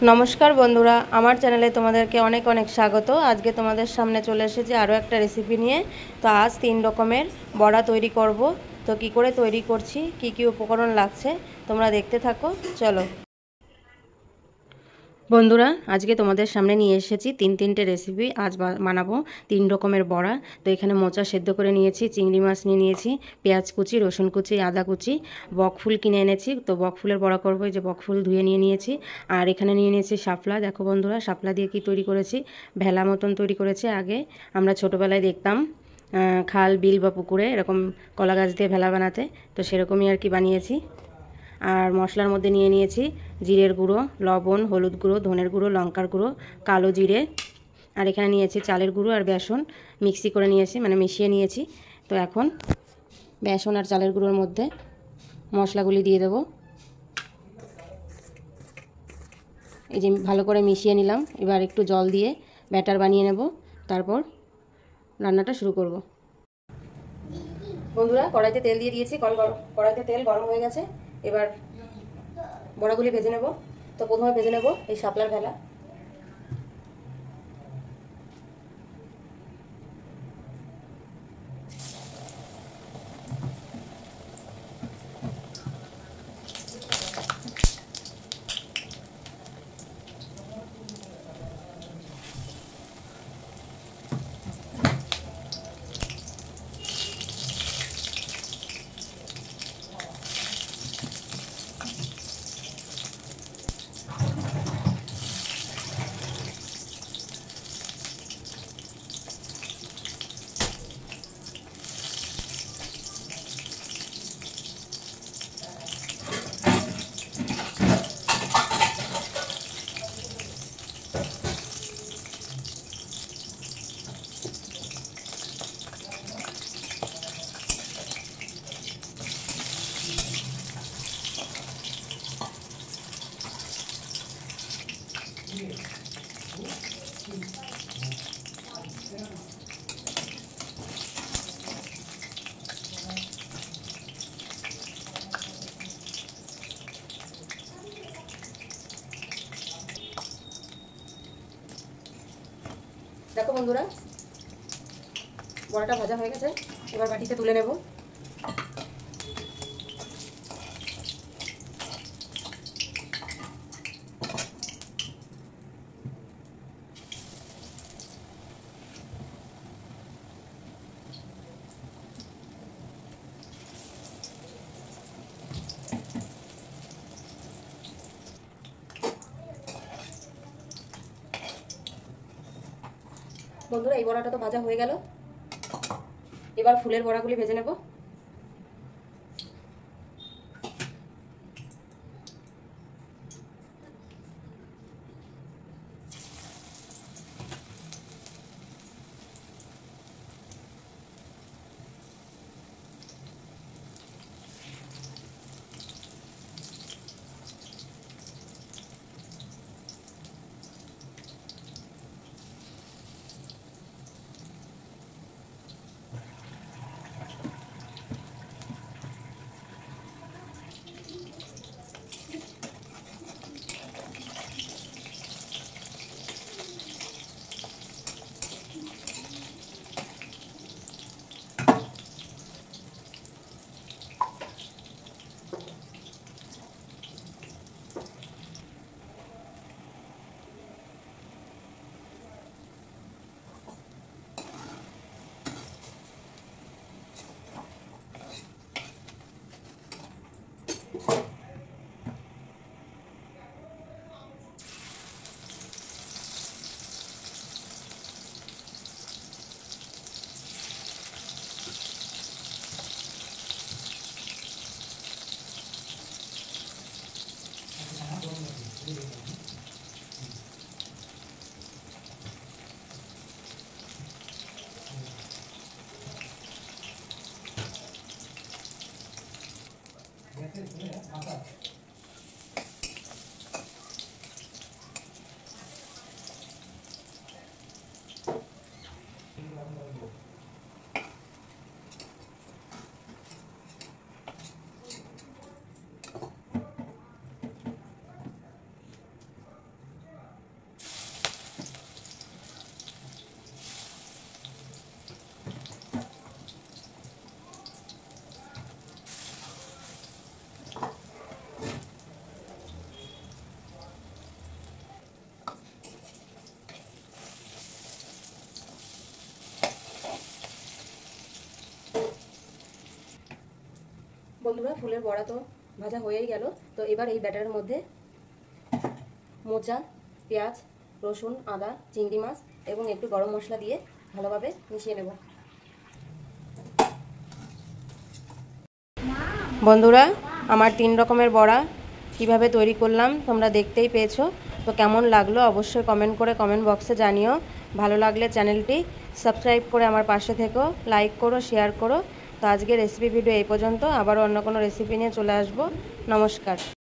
नमस्कार बंधुरा आमार चैनेले तुम्हादेरके अनेक अनेक स्वागत। आज के तुम्हादेर सामने चले एसेछि आरो एकटा रेसिपि निये। तो आज 3 रकमेर बड़ा तैरी करब। तो कि करे तैरी करछि, कि कि उपकरण लागছে तोमरा देखते थाको। चलो बंधुरा आज के तुम्हारे सामने निये एसेछि तीनटे रेसिपि। आज बानाबो 3 रकमेर बड़ा। तो एखाने मोचा सेদ্ধ करे नियेछि, चिंगड़ी माछ निये नियेछि, पेঁয়াজ कुचि, रसुन कुचि, आदा कुचि, बकफुल किने এনেছি। तो बकफुलेर बड़ा करबो। এই যে बकफुल धुए নিয়ে নিয়েছি। আর এখানে নিয়ে নিয়েছি শাপলা। দেখো বন্ধুরা শাপলা দিয়ে কি তৈরি করেছি, ভেলা মতন তৈরি করেছি। আগে আমরা ছোটবেলায় দেখতাম খাল বিল বা পুকুরে এরকম কলা গাছ দিয়ে ভেলা বানাতে। তো সেরকমই আর কি বানিয়েছি। আর মশলার মধ্যে নিয়ে নিয়েছি জিরের গুঁড়ো, লবণ, হলুদ গুঁড়ো, ধনের গুঁড়ো, লঙ্কার গুঁড়ো, কালো জিরে। আর এখানে নিয়েছি চালের গুঁড়ো আর বেসন মিক্সি করে নিয়েছি, মানে মিশিয়ে নিয়েছি। তো এখন বেসন আর চালের গুঁড়োর মধ্যে মশলাগুলি দিয়ে দেব। এই যে ভালো করে মিশিয়ে নিলাম। এবার একটু জল দিয়ে ব্যাটার বানিয়ে নেব, তারপর রান্নাটা শুরু করব। বন্ধুরা কড়াইতে তেল দিয়ে দিয়েছি, কড়াইতে তেল গরম হয়ে গেছে। এবার বড়াগুলি ভেজে নেব। তো প্রথমে ভেজে নেব এই শাপলার ভেলা। देखो बंधुरा बड़ाटा भाजा हो गेছে। এবার বাটিতে তুলে নেব। বন্ধুরা এই বড়াটা তো ভাজা হয়ে গেল। এবার ফুলের বড়াগুলি ভেজে নেব। বন্ধুরা, ফুলের বড়া তো ভাজা হয়েই গেল। তো এবার এই ব্যাটারের মধ্যে মোচা, পেঁয়াজ, রসুন, আদা, চিংড়ি মাছ এবং একটু গরম মশলা দিয়ে ভালোভাবে মিশিয়ে নেব। বন্ধুরা, আমার 3 রকমের বড়া কিভাবে তৈরি করলাম তোমরা দেখতেই পেয়েছো। তো কেমন লাগলো অবশ্যই কমেন্ট করে কমেন্ট বক্সে জানিও। ভালো লাগলে চ্যানেলটি সাবস্ক্রাইব করে আমার পাশে থেকো, লাইক করো, শেয়ার করো। তো আজকে রেসিপি ভিডিও এই পর্যন্ত, আবারও অন্য কোনো রেসিপি নিয়ে চলে আসবো। নমস্কার।